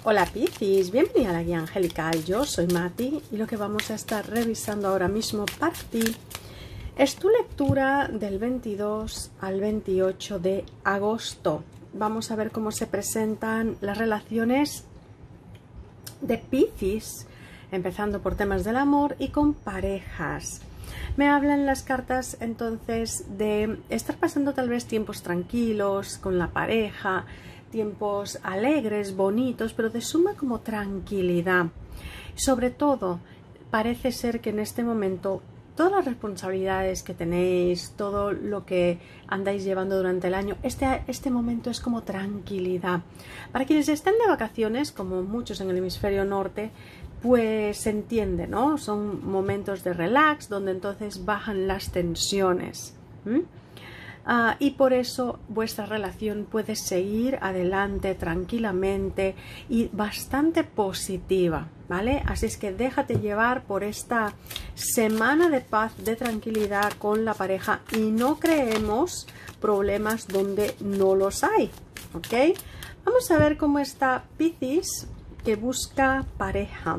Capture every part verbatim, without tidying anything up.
Hola Piscis, bienvenida a la guía angelical. Yo soy Mati y lo que vamos a estar revisando ahora mismo para ti es tu lectura del veintidós al veintiocho de agosto. Vamos a ver cómo se presentan las relaciones de Piscis, empezando por temas del amor y con parejas. Me hablan las cartas entonces de estar pasando tal vez tiempos tranquilos con la pareja, tiempos alegres, bonitos, pero de suma como tranquilidad. Sobre todo, parece ser que en este momento todas las responsabilidades que tenéis, todo lo que andáis llevando durante el año, este, este momento es como tranquilidad. Para quienes estén de vacaciones, como muchos en el hemisferio norte, pues se entiende, ¿no? Son momentos de relax donde entonces bajan las tensiones. ¿Mm? Uh, y por eso vuestra relación puede seguir adelante tranquilamente y bastante positiva, ¿vale? Así es que déjate llevar por esta semana de paz, de tranquilidad con la pareja y no creemos problemas donde no los hay, ¿ok? Vamos a ver cómo está Piscis, que busca pareja,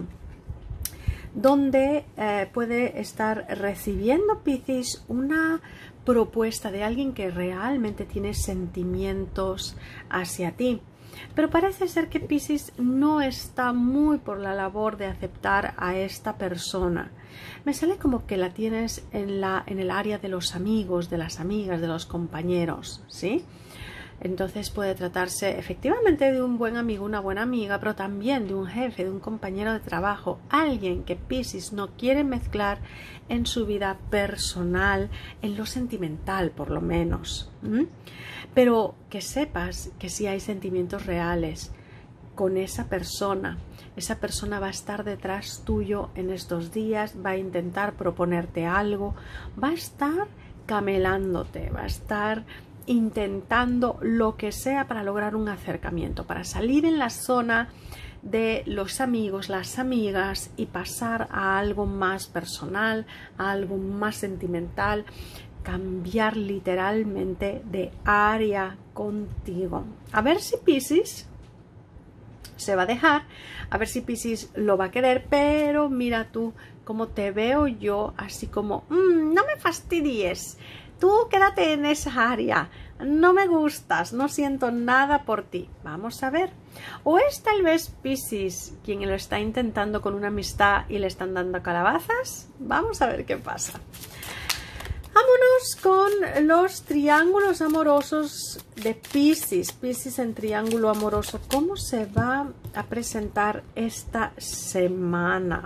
donde eh, puede estar recibiendo Piscis una propuesta de alguien que realmente tiene sentimientos hacia ti. Pero parece ser que Piscis no está muy por la labor de aceptar a esta persona. Me sale como que la tienes en, la, en el área de los amigos, de las amigas, de los compañeros, ¿sí? Entonces puede tratarse efectivamente de un buen amigo, una buena amiga, pero también de un jefe, de un compañero de trabajo, alguien que Piscis no quiere mezclar en su vida personal, en lo sentimental por lo menos. ¿Mm? Pero que sepas que si hay sentimientos reales con esa persona, esa persona va a estar detrás tuyo en estos días, va a intentar proponerte algo, va a estar camelándote, va a estar intentando lo que sea para lograr un acercamiento, para salir en la zona de los amigos, las amigas y pasar a algo más personal, a algo más sentimental, cambiar literalmente de área contigo. A ver si Piscis se va a dejar, a ver si Piscis lo va a querer, pero mira tú cómo te veo yo, así como, mmm, no me fastidies. Tú quédate en esa área, no me gustas, no siento nada por ti. Vamos a ver. O es tal vez Piscis quien lo está intentando con una amistad y le están dando calabazas. Vamos a ver qué pasa. Vámonos con los triángulos amorosos de Piscis. Piscis en triángulo amoroso. ¿Cómo se va a presentar esta semana?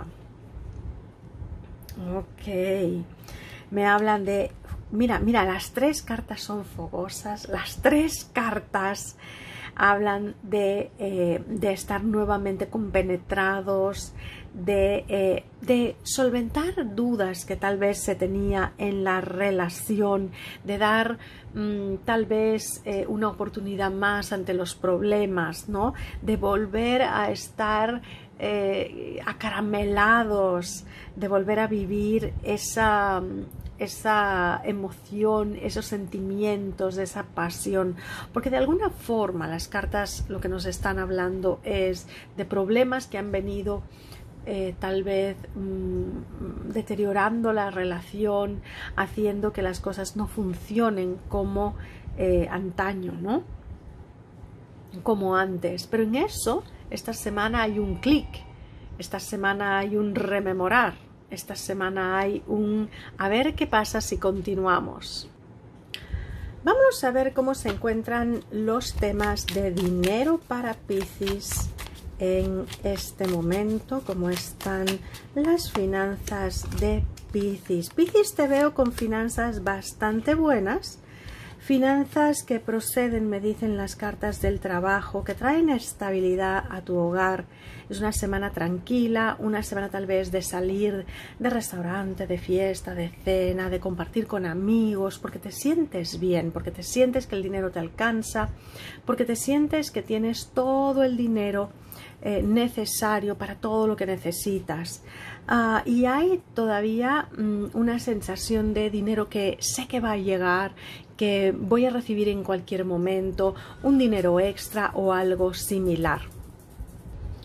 Ok. Me hablan de... Mira, mira, las tres cartas son fogosas, las tres cartas hablan de, eh, de estar nuevamente compenetrados, de, eh, de solventar dudas que tal vez se tenía en la relación, de dar mmm, tal vez eh, una oportunidad más ante los problemas, ¿no? De volver a estar eh, acaramelados, de volver a vivir esa... esa emoción, esos sentimientos, esa pasión, porque de alguna forma las cartas lo que nos están hablando es de problemas que han venido eh, tal vez mmm, deteriorando la relación, haciendo que las cosas no funcionen como eh, antaño, ¿no? Como antes, pero en eso esta semana hay un clic, esta semana hay un rememorar. Esta semana hay un a ver qué pasa si continuamos. Vamos a ver cómo se encuentran los temas de dinero para Piscis en este momento, cómo están las finanzas de Piscis. Piscis, te veo con finanzas bastante buenas, finanzas que proceden, me dicen las cartas del trabajo, que traen estabilidad a tu hogar. Es una semana tranquila, una semana tal vez de salir de restaurante, de fiesta, de cena, de compartir con amigos, porque te sientes bien, porque te sientes que el dinero te alcanza, porque te sientes que tienes todo el dinero eh, necesario para todo lo que necesitas. Uh, y hay todavía um, una sensación de dinero que sé que va a llegar, que voy a recibir en cualquier momento, un dinero extra o algo similar.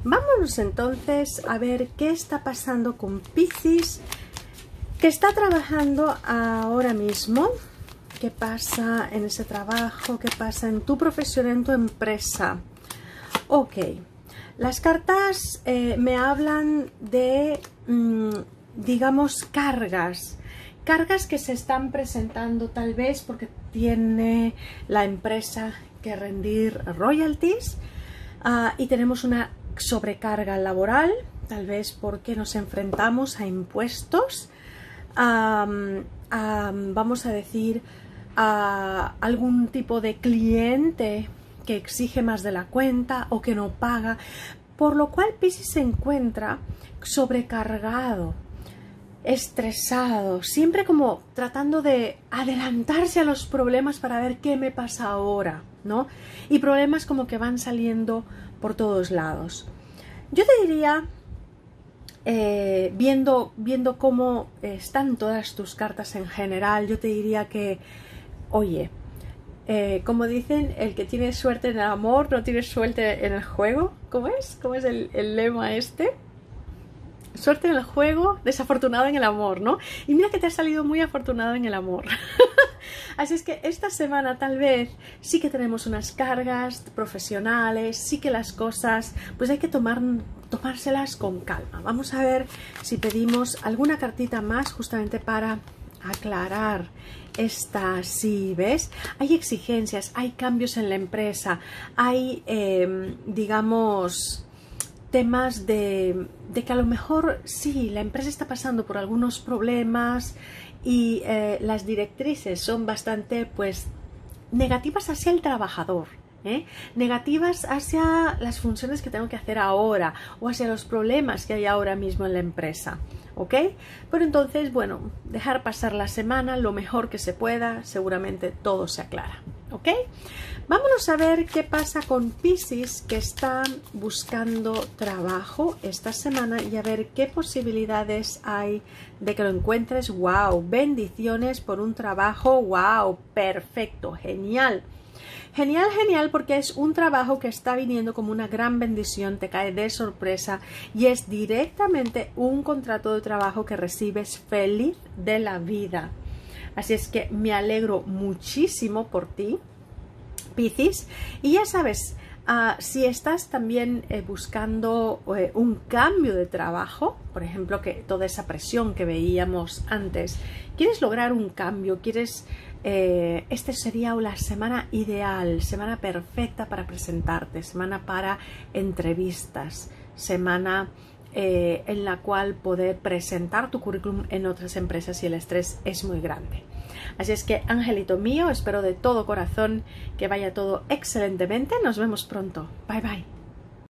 Vámonos entonces a ver qué está pasando con Piscis, que está trabajando ahora mismo. ¿Qué pasa en ese trabajo? ¿Qué pasa en tu profesión, en tu empresa? Ok, las cartas eh, me hablan de, mmm, digamos, cargas. Cargas que se están presentando tal vez porque tiene la empresa que rendir royalties uh, y tenemos una sobrecarga laboral, tal vez porque nos enfrentamos a impuestos, um, um, vamos a decir, a algún tipo de cliente que exige más de la cuenta o que no paga, por lo cual Piscis se encuentra sobrecargado, estresado, siempre como tratando de adelantarse a los problemas para ver qué me pasa ahora, ¿no? Y problemas como que van saliendo por todos lados. Yo te diría, eh, viendo, viendo cómo están todas tus cartas en general, yo te diría que, oye, eh, como dicen, el que tiene suerte en el amor no tiene suerte en el juego. ¿Cómo es? ¿Cómo es el, el lema este? Suerte en el juego, desafortunado en el amor, ¿no? Y mira que te has salido muy afortunado en el amor. Así es que esta semana tal vez sí que tenemos unas cargas profesionales, sí que las cosas, pues hay que tomar, tomárselas con calma. Vamos a ver si pedimos alguna cartita más justamente para aclarar esta, sí, ¿ves? Hay exigencias, hay cambios en la empresa, hay, eh, digamos, temas de, de que a lo mejor sí, la empresa está pasando por algunos problemas y eh, las directrices son bastante, pues, negativas hacia el trabajador, ¿eh? Negativas hacia las funciones que tengo que hacer ahora o hacia los problemas que hay ahora mismo en la empresa, ¿ok? Pero entonces, bueno, dejar pasar la semana lo mejor que se pueda, seguramente todo se aclara, ¿ok? Vámonos a ver qué pasa con Piscis, que está buscando trabajo esta semana, y a ver qué posibilidades hay de que lo encuentres. ¡Wow! Bendiciones por un trabajo. ¡Wow! Perfecto, genial. Genial, genial, porque es un trabajo que está viniendo como una gran bendición, te cae de sorpresa y es directamente un contrato de trabajo que recibes feliz de la vida. Así es que me alegro muchísimo por ti, Piscis, y ya sabes, uh, si estás también eh, buscando eh, un cambio de trabajo, por ejemplo, que toda esa presión que veíamos antes, quieres lograr un cambio, quieres, eh, este sería la semana ideal, semana perfecta para presentarte, semana para entrevistas, semana eh, en la cual poder presentar tu currículum en otras empresas y el estrés es muy grande. Así es que, angelito mío, espero de todo corazón que vaya todo excelentemente. Nos vemos pronto. Bye, bye.